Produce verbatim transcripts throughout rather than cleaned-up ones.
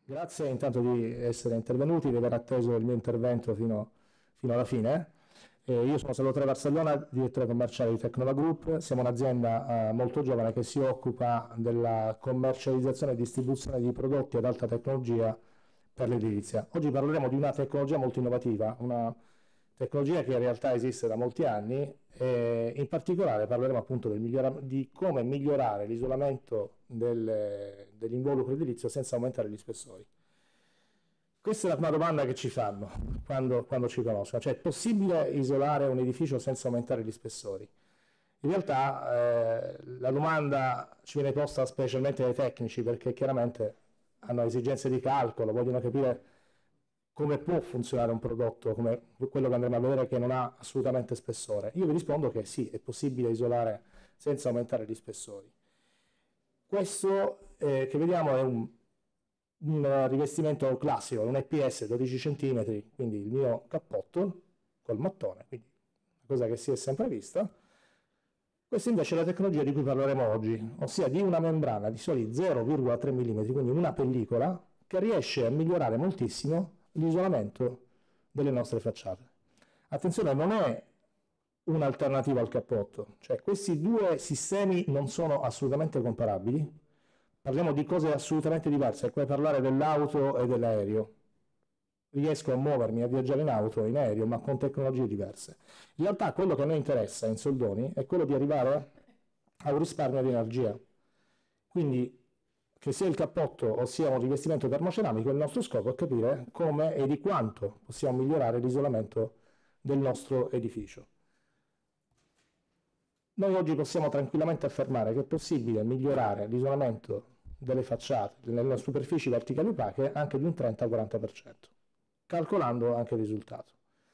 Grazie intanto di essere intervenuti, di aver atteso il mio intervento fino, fino alla fine. Eh, io sono Salvatore Varsallona, direttore commerciale di Tecnova Group. Siamo un'azienda eh, molto giovane che si occupa della commercializzazione e distribuzione di prodotti ad alta tecnologia per l'edilizia. Oggi parleremo di una tecnologia molto innovativa, una tecnologia che in realtà esiste da molti anni e in particolare parleremo appunto del di come migliorare l'isolamento del, dell'involucro edilizio senza aumentare gli spessori. Questa è la prima domanda che ci fanno quando, quando ci conoscono, cioè è possibile isolare un edificio senza aumentare gli spessori? In realtà eh, la domanda ci viene posta specialmente dai tecnici perché chiaramente hanno esigenze di calcolo, vogliono capire come può funzionare un prodotto come quello che andremo a vedere che non ha assolutamente spessore. Io vi rispondo che sì, è possibile isolare senza aumentare gli spessori. Questo eh, che vediamo è un, un rivestimento classico, un E P S dodici centimetri, quindi il mio cappotto col mattone, quindi una cosa che si è sempre vista. Questa invece è la tecnologia di cui parleremo oggi, ossia di una membrana di soli zero virgola tre millimetri, quindi una pellicola che riesce a migliorare moltissimo l'isolamento delle nostre facciate. Attenzione, non è un'alternativa al cappotto, cioè questi due sistemi non sono assolutamente comparabili, parliamo di cose assolutamente diverse, è come parlare dell'auto e dell'aereo. Riesco a muovermi, a viaggiare in auto o in aereo, ma con tecnologie diverse. In realtà quello che a noi interessa in soldoni è quello di arrivare a un risparmio di energia. Quindi che sia il cappotto o sia un rivestimento termoceramico, il nostro scopo è capire come e di quanto possiamo migliorare l'isolamento del nostro edificio. Noi oggi possiamo tranquillamente affermare che è possibile migliorare l'isolamento delle facciate, nelle superfici verticali opache, anche di un trenta quaranta per cento, calcolando anche il risultato.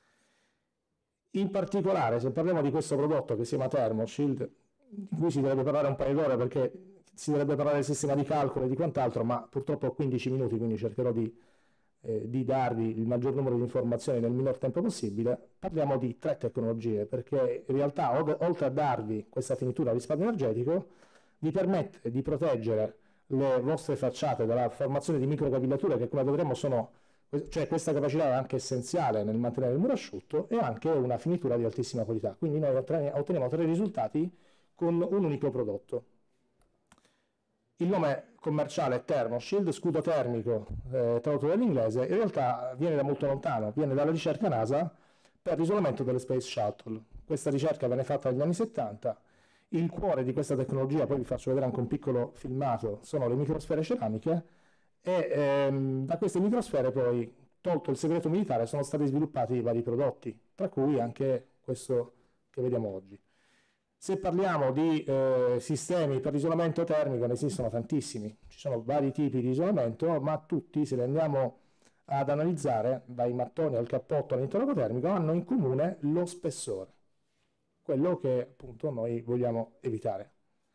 In particolare, se parliamo di questo prodotto che si chiama ThermoShield, di cui si dovrebbe parlare un paio d'ore perché si dovrebbe parlare del sistema di calcolo e di quant'altro, ma purtroppo ho quindici minuti, quindi cercherò di, eh, di darvi il maggior numero di informazioni nel minor tempo possibile. Parliamo di tre tecnologie, perché in realtà oltre a darvi questa finitura a risparmio energetico, vi permette di proteggere le vostre facciate dalla formazione di microcapillature che, come vedremo, sono, cioè questa capacità è anche essenziale nel mantenere il muro asciutto, e anche una finitura di altissima qualità. Quindi noi otteniamo tre risultati con un unico prodotto. Il nome commerciale è ThermoShield, scudo termico eh, tradotto dall'inglese, in realtà viene da molto lontano, viene dalla ricerca NASA per l'isolamento delle Space Shuttle. Questa ricerca venne fatta negli anni settanta, il cuore di questa tecnologia, poi vi faccio vedere anche un piccolo filmato, sono le microsfere ceramiche, e ehm, da queste microsfere poi, tolto il segreto militare, sono stati sviluppati vari prodotti, tra cui anche questo che vediamo oggi. Se parliamo di eh, sistemi per l'isolamento termico, ne esistono tantissimi, ci sono vari tipi di isolamento, ma tutti, se li andiamo ad analizzare, dai mattoni al cappotto all'interrogo termico, hanno in comune lo spessore, quello che appunto noi vogliamo evitare.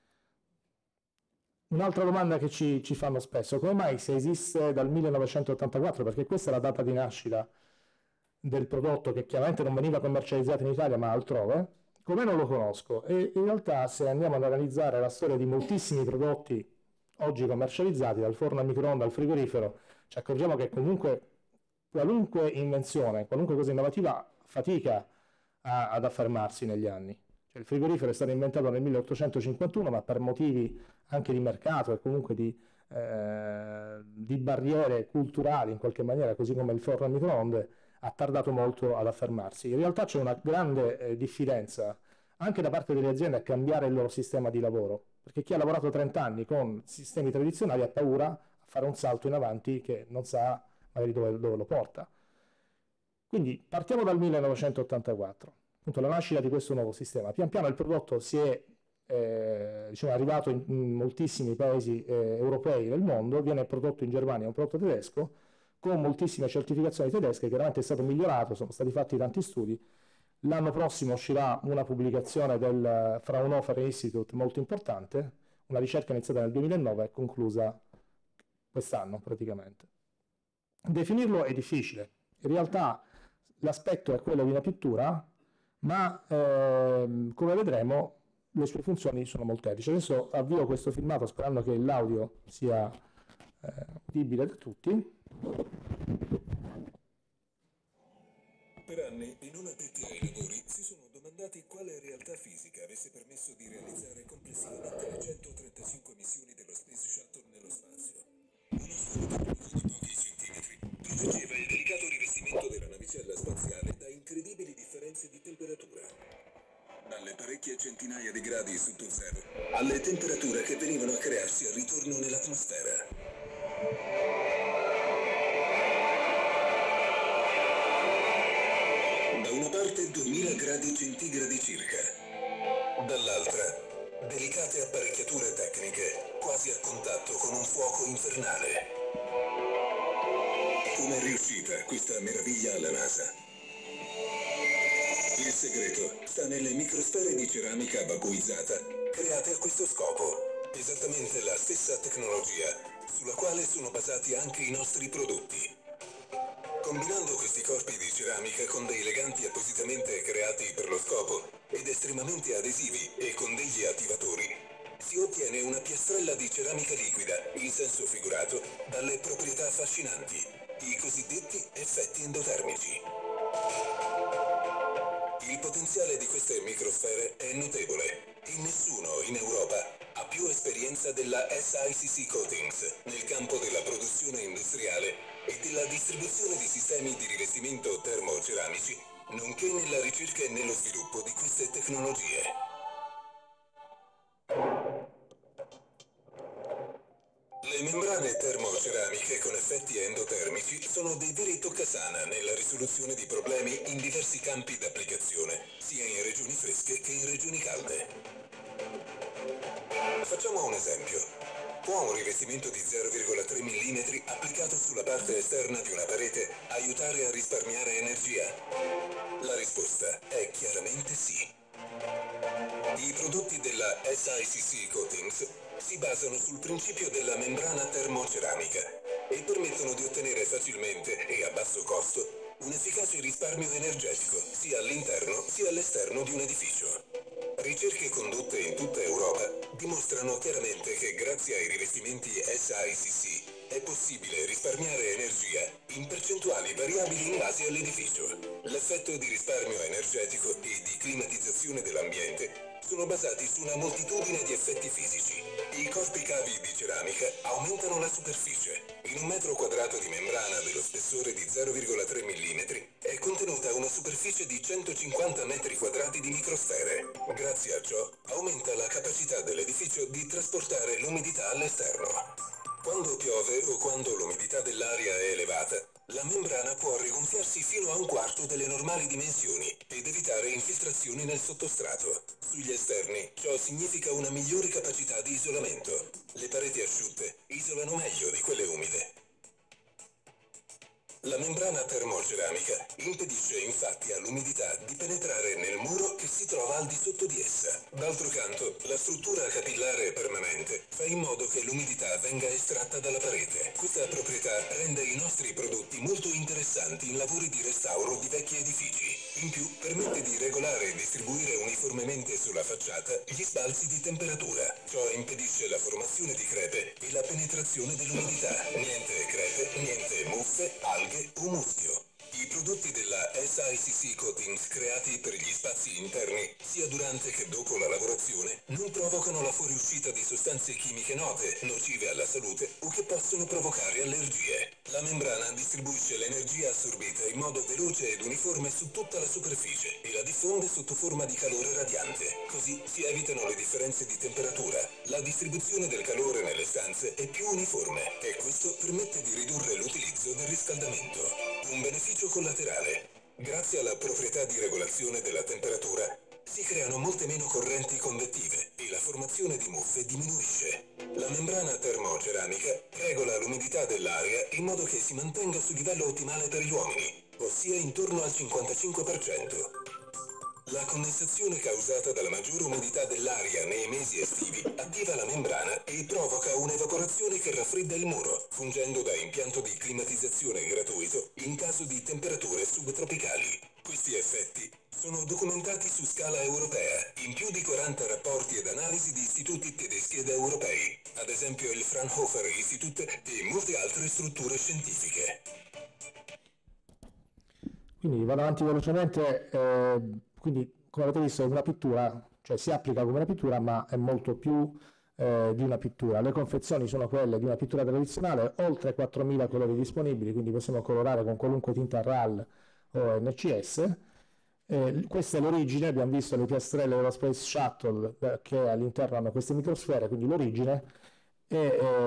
Un'altra domanda che ci, ci fanno spesso: come mai, se esiste dal millenovecentottantaquattro, perché questa è la data di nascita del prodotto che chiaramente non veniva commercializzato in Italia ma altrove, come non lo conosco? E in realtà, se andiamo ad analizzare la storia di moltissimi prodotti oggi commercializzati, dal forno a microonde al frigorifero, ci accorgiamo che comunque qualunque invenzione, qualunque cosa innovativa fatica a, ad affermarsi negli anni. Cioè, il frigorifero è stato inventato nel milleottocentocinquantuno, ma per motivi anche di mercato e comunque di, eh, di barriere culturali in qualche maniera, così come il forno a microonde, ha tardato molto ad affermarsi. In realtà c'è una grande eh, diffidenza anche da parte delle aziende a cambiare il loro sistema di lavoro, perché chi ha lavorato trenta anni con sistemi tradizionali ha paura a fare un salto in avanti che non sa magari dove, dove lo porta. Quindi partiamo dal millenovecentottantaquattro, appunto la nascita di questo nuovo sistema. Pian piano il prodotto si è eh, diciamo, arrivato in, in moltissimi paesi eh, europei del mondo, viene prodotto in Germania, è un prodotto tedesco, con moltissime certificazioni tedesche, chiaramente è stato migliorato, sono stati fatti tanti studi. L'anno prossimo uscirà una pubblicazione del Fraunhofer Institute molto importante, una ricerca iniziata nel duemilanove e conclusa quest'anno praticamente. Definirlo è difficile, in realtà l'aspetto è quello di una pittura, ma ehm, come vedremo le sue funzioni sono molteplici. Adesso avvio questo filmato sperando che l'audio sia... Eh, udibile da tutti. Per anni i non addetti ai lavori si sono domandati quale realtà fisica avesse permesso di realizzare complessivamente le centotrentacinque missioni dello Space Shuttle nello spazio. Uno studio tecnico di pochi centimetri proteggeva il delicato rivestimento della navicella spaziale da incredibili differenze di temperatura. Dalle parecchie centinaia di gradi sotto zero alle temperature che venivano a crearsi al ritorno nell'atmosfera. Da una parte duemila gradi centigradi circa, dall'altra delicate apparecchiature tecniche quasi a contatto con un fuoco infernale. Come è riuscita questa meraviglia alla NASA? Il segreto sta nelle microsfere di ceramica vacuizzata create a questo scopo, esattamente la stessa tecnologia sulla quale sono basati anche i nostri prodotti. Combinando questi corpi di ceramica con dei leganti appositamente creati per lo scopo ed estremamente adesivi e con degli attivatori, si ottiene una piastrella di ceramica liquida, in senso figurato, dalle proprietà affascinanti, i cosiddetti effetti endotermici. Il potenziale di queste microsfere è notevole e nessuno in Europa ha più esperienza della S I C C Coatings nel campo della produzione industriale e della distribuzione di sistemi di rivestimento termoceramici, nonché nella ricerca e nello sviluppo di queste tecnologie. Le membrane termoceramiche con effetti endotermici sono dei veri toccasana nella risoluzione di problemi in diversi campi d'applicazione, sia in regioni fresche che in regioni calde. Facciamo un esempio. Può un rivestimento di zero virgola tre millimetri applicato sulla parte esterna di una parete aiutare a risparmiare energia? La risposta è chiaramente sì. I prodotti della S I C C Coatings si basano sul principio della membrana termoceramica e permettono di ottenere facilmente e a basso costo un efficace risparmio energetico sia all'interno sia all'esterno di un edificio. Ricerche condotte in tutta Europa dimostrano chiaramente che grazie ai rivestimenti S I C C è possibile risparmiare energia in percentuali variabili in base all'edificio. L'effetto di risparmio energetico e di climatizzazione dell'ambiente sono basati su una moltitudine di effetti fisici. I corpi cavi di ceramica aumentano la superficie. In un metro quadrato di membrana dello spessore di zero virgola tre millimetri è contenuta una superficie di centocinquanta metri quadrati di microsfere. Grazie a ciò aumenta la capacità dell'edificio di trasportare l'umidità all'esterno. Quando piove o quando l'umidità dell'aria è elevata, la membrana può rigonfiarsi fino a un quarto delle normali dimensioni ed evitare infiltrazioni nel sottostrato. Sugli esterni ciò significa una migliore capacità di isolamento. Le pareti asciutte isolano meglio di quelle umide. La membrana termoceramica impedisce infatti all'umidità di penetrare nel muro che si trova al di sotto di essa. D'altro canto, la struttura capillare permanente fa in modo che l'umidità venga estratta dalla parete. Questa proprietà rende i nostri prodotti molto interessanti in lavori di restauro di vecchi edifici. In più, permette di regolare e distribuire uniformemente sulla facciata gli sbalzi di temperatura. Ciò impedisce la formazione di crepe e la penetrazione dell'umidità. Niente crepe, niente muffe, alghe o muschio. I prodotti della S I C C Coatings creati per gli spazi interni, sia durante che dopo la lavorazione, non provocano la fuoriuscita di sostanze chimiche note, nocive alla salute o che possono provocare allergie. La membrana distribuisce l'energia assorbita in modo veloce ed uniforme su tutta la superficie e la diffonde sotto forma di calore radiante. Così si evitano le differenze di temperatura. La distribuzione del calore nelle stanze è più uniforme e questo permette di ridurre l'utilizzo del riscaldamento. Un beneficio collaterale. Grazie alla proprietà di regolazione della temperatura, si creano molte meno correnti convettive e la formazione di muffe diminuisce. La membrana termoceramica regola l'umidità dell'aria in modo che si mantenga sul livello ottimale per gli uomini, ossia intorno al cinquantacinque per cento. La condensazione causata dalla maggiore umidità dell'aria nei mesi estivi attiva la membrana e provoca un'evaporazione che raffredda il muro, fungendo da impianto di climatizzazione gratuito in caso di temperature subtropicali. Questi effetti sono documentati su scala europea in più di quaranta rapporti ed analisi di istituti tedeschi ed europei, ad esempio il Fraunhofer Institute e molte altre strutture scientifiche. Quindi vado avanti velocemente, eh, quindi come avete visto è una pittura, cioè si applica come una pittura ma è molto più eh, di una pittura. Le confezioni sono quelle di una pittura tradizionale, oltre quattromila colori disponibili, quindi possiamo colorare con qualunque tinta R A L o N C S. Eh, questa è l'origine, abbiamo visto le piastrelle dello Space Shuttle eh, che all'interno hanno queste microsfere, quindi l'origine. E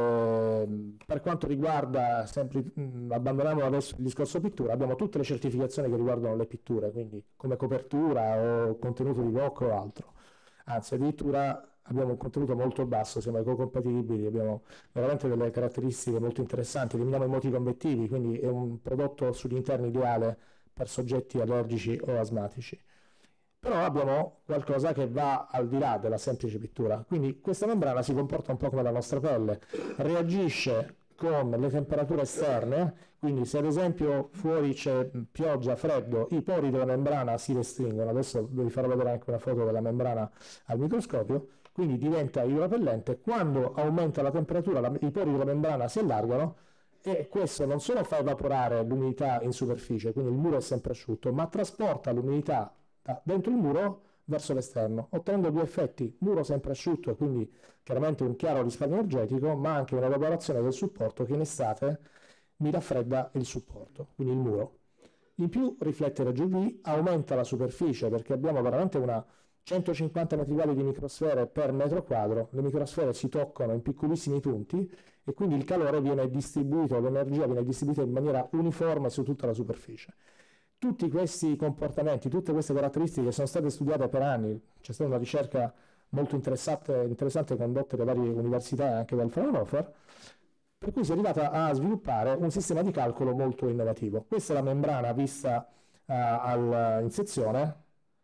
eh, per quanto riguarda, sempre mh, abbandoniamo adesso il discorso pittura, abbiamo tutte le certificazioni che riguardano le pitture, quindi come copertura o contenuto di V O C o altro, anzi addirittura abbiamo un contenuto molto basso, siamo ecocompatibili, abbiamo veramente delle caratteristiche molto interessanti, eliminiamo i moti convettivi, quindi è un prodotto sugli interni ideale per soggetti allergici o asmatici. Però abbiamo qualcosa che va al di là della semplice pittura, quindi questa membrana si comporta un po' come la nostra pelle, reagisce con le temperature esterne, quindi se ad esempio fuori c'è pioggia, freddo, i pori della membrana si restringono, adesso vi farò vedere anche una foto della membrana al microscopio, quindi diventa idropellente, quando aumenta la temperatura la, i pori della membrana si allargano e questo non solo fa evaporare l'umidità in superficie, quindi il muro è sempre asciutto, ma trasporta l'umidità dentro il muro verso l'esterno, ottenendo due effetti: muro sempre asciutto e quindi chiaramente un chiaro risparmio energetico, ma anche un'evaporazione del supporto che in estate mi raffredda il supporto, quindi il muro. In più riflette raggi U V, aumenta la superficie perché abbiamo veramente una centocinquanta metri quadri di microsfere per metro quadro, le microsfere si toccano in piccolissimi punti e quindi il calore viene distribuito, l'energia viene distribuita in maniera uniforme su tutta la superficie. Tutti questi comportamenti, tutte queste caratteristiche sono state studiate per anni, c'è stata una ricerca molto interessante, interessante condotta da varie università e anche dal Fraunhofer, per cui si è arrivata a sviluppare un sistema di calcolo molto innovativo. Questa è la membrana vista uh, al, in sezione.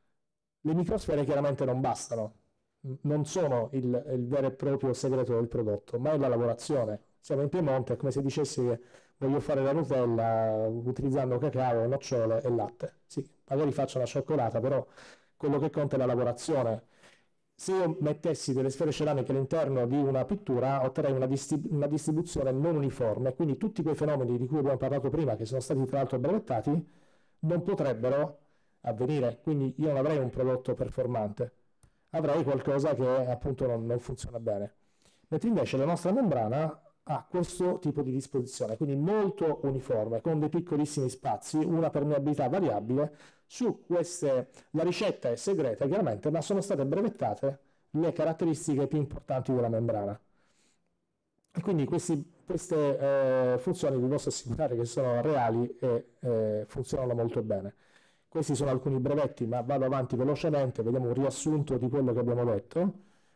Le microsfere chiaramente non bastano, non sono il, il vero e proprio segreto del prodotto, ma è la lavorazione. Siamo in Piemonte, è come se dicessi che voglio fare la Nutella utilizzando cacao, nocciole e latte. Sì, magari faccio la cioccolata, però quello che conta è la lavorazione. Se io mettessi delle sfere ceramiche all'interno di una pittura, otterrei una, distrib- una distribuzione non uniforme, quindi tutti quei fenomeni di cui abbiamo parlato prima, che sono stati tra l'altro brevettati, non potrebbero avvenire. Quindi io non avrei un prodotto performante, avrei qualcosa che appunto non, non funziona bene. Mentre invece la nostra membrana ha questo tipo di disposizione, quindi molto uniforme, con dei piccolissimi spazi, una permeabilità variabile. Su queste, la ricetta è segreta chiaramente, ma sono state brevettate le caratteristiche più importanti della membrana. E quindi questi, queste eh, funzioni vi posso assicurare che sono reali e eh, funzionano molto bene. Questi sono alcuni brevetti, ma vado avanti velocemente, vediamo un riassunto di quello che abbiamo detto,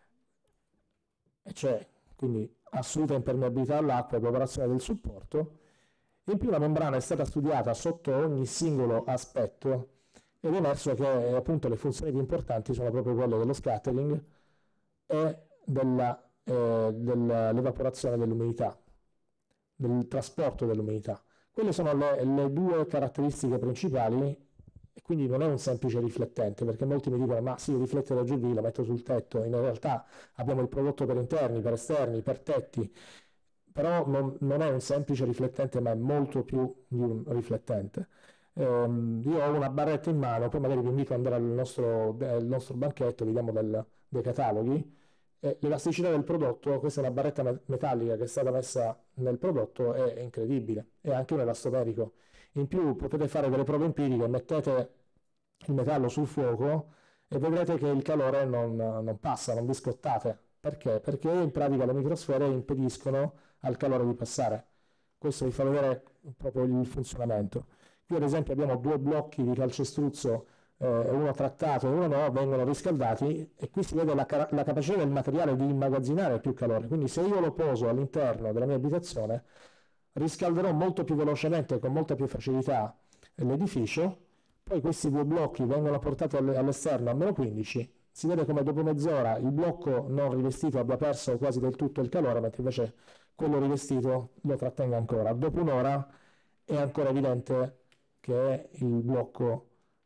e cioè quindi assoluta impermeabilità all'acqua, evaporazione del supporto. In più la membrana è stata studiata sotto ogni singolo aspetto ed è emerso che appunto le funzioni più importanti sono proprio quelle dello scattering e della, eh, dell'evaporazione dell'umidità, del trasporto dell'umidità. Quelle sono le, le due caratteristiche principali. E quindi non è un semplice riflettente, perché molti mi dicono ma sì, riflette raggi U V, lo metto sul tetto. In realtà abbiamo il prodotto per interni, per esterni, per tetti, però non, non è un semplice riflettente, ma è molto più di un riflettente. Um, io ho una barretta in mano, poi magari vi invito ad andare al nostro, al nostro banchetto, vediamo del, dei cataloghi. E l'elasticità del prodotto, questa è una barretta metallica che è stata messa nel prodotto, è incredibile, è anche un elastomerico. In più potete fare delle prove empiriche, mettete il metallo sul fuoco e vedrete che il calore non, non passa, non vi scottate. Perché? Perché in pratica le microsfere impediscono al calore di passare. Questo vi fa vedere proprio il funzionamento. Qui ad esempio abbiamo due blocchi di calcestruzzo, eh, uno trattato e uno no, vengono riscaldati e qui si vede la, la capacità del materiale di immagazzinare più calore. Quindi se io lo poso all'interno della mia abitazione, riscalderò molto più velocemente, con molta più facilità l'edificio. Poi questi due blocchi vengono portati all'esterno a meno quindici, si vede come dopo mezz'ora il blocco non rivestito abbia perso quasi del tutto il calore, mentre invece quello rivestito lo trattenga ancora. Dopo un'ora è ancora evidente che il blocco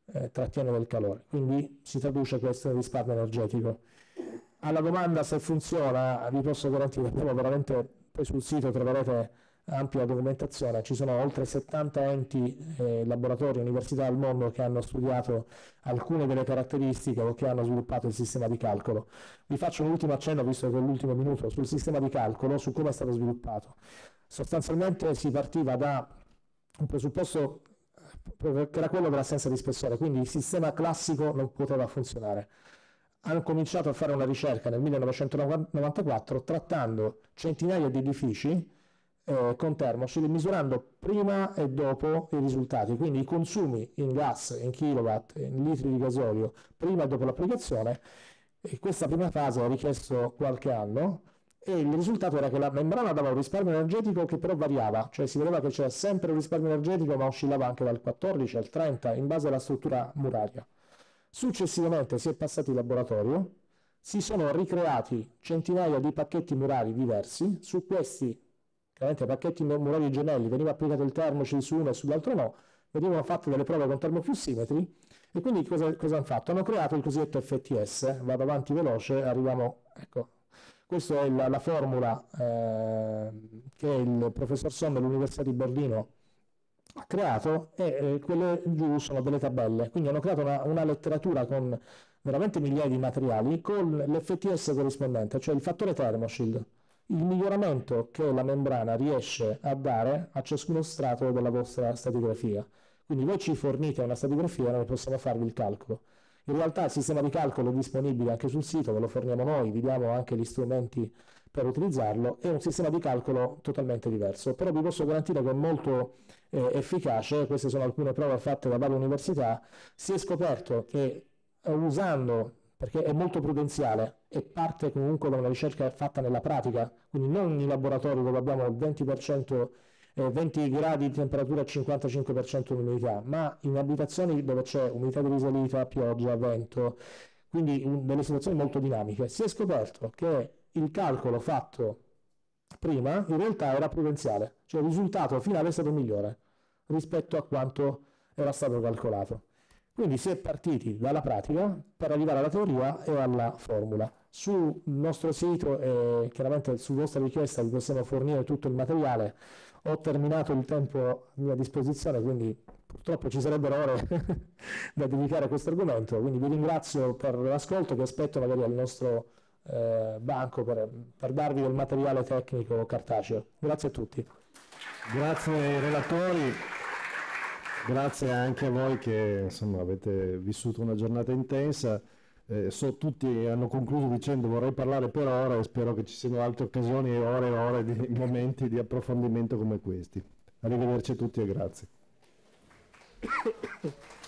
eh, trattiene del calore, quindi si traduce questo in risparmio energetico. Alla domanda se funziona, vi posso garantire, abbiamo veramente, poi sul sito troverete ampia documentazione, ci sono oltre settanta enti, eh, laboratori, università al mondo che hanno studiato alcune delle caratteristiche o che hanno sviluppato il sistema di calcolo. Vi faccio un ultimo accenno, visto che è l'ultimo minuto, sul sistema di calcolo, su come è stato sviluppato. Sostanzialmente si partiva da un presupposto che era quello dell'assenza di spessore, quindi il sistema classico non poteva funzionare. Hanno cominciato a fare una ricerca nel millenovecentonovantaquattro trattando centinaia di edifici eh, con termosili, misurando prima e dopo i risultati, quindi i consumi in gas, in kilowatt, in litri di gasolio, prima e dopo l'applicazione. E questa prima fase ha richiesto qualche anno e il risultato era che la membrana dava un risparmio energetico che però variava, cioè si vedeva che c'era sempre un risparmio energetico ma oscillava anche dal quattordici al trenta in base alla struttura muraria. Successivamente si è passati in laboratorio, si sono ricreati centinaia di pacchetti murari diversi, su questi chiaramente pacchetti murari gemelli veniva applicato il termocil su uno e sull'altro no, venivano fatte delle prove con termoflussimetri e quindi cosa, cosa hanno fatto? Hanno creato il cosiddetto F T S, vado avanti veloce, arriviamo, ecco, questa è la, la formula eh, che il professor Son dell'Università di Berlino ha creato e eh, quelle giù sono delle tabelle, quindi hanno creato una, una letteratura con veramente migliaia di materiali con l'F T S corrispondente, cioè il fattore thermoshield, il miglioramento che la membrana riesce a dare a ciascuno strato della vostra stratigrafia. Quindi voi ci fornite una stratigrafia e noi possiamo farvi il calcolo. In realtà il sistema di calcolo è disponibile anche sul sito, ve lo forniamo noi, vi diamo anche gli strumenti per utilizzarlo, è un sistema di calcolo totalmente diverso, però vi posso garantire che è molto eh, efficace, queste sono alcune prove fatte da varie università, si è scoperto che eh, usando, perché è molto prudenziale e parte comunque da una ricerca fatta nella pratica, quindi non in laboratorio dove abbiamo il venti per cento, eh, venti gradi di temperatura e cinquantacinque per cento di umidità, ma in abitazioni dove c'è umidità di risalita, pioggia, vento, quindi un, delle situazioni molto dinamiche, si è scoperto che il calcolo fatto prima in realtà era prudenziale, cioè il risultato finale è stato migliore rispetto a quanto era stato calcolato. Quindi si è partiti dalla pratica per arrivare alla teoria e alla formula. Sul nostro sito e chiaramente su vostra richiesta vi possiamo fornire tutto il materiale. Ho terminato il tempo a mia disposizione, quindi purtroppo ci sarebbero ore da dedicare a questo argomento, quindi vi ringrazio per l'ascolto, che aspetto magari al nostro eh, banco per, per darvi del materiale tecnico cartaceo. Grazie a tutti. Grazie ai relatori, grazie anche a voi che insomma avete vissuto una giornata intensa. Eh, so tutti hanno concluso dicendo vorrei parlare per ore e spero che ci siano altre occasioni e ore e ore di momenti di approfondimento come questi. Arrivederci a tutti e grazie.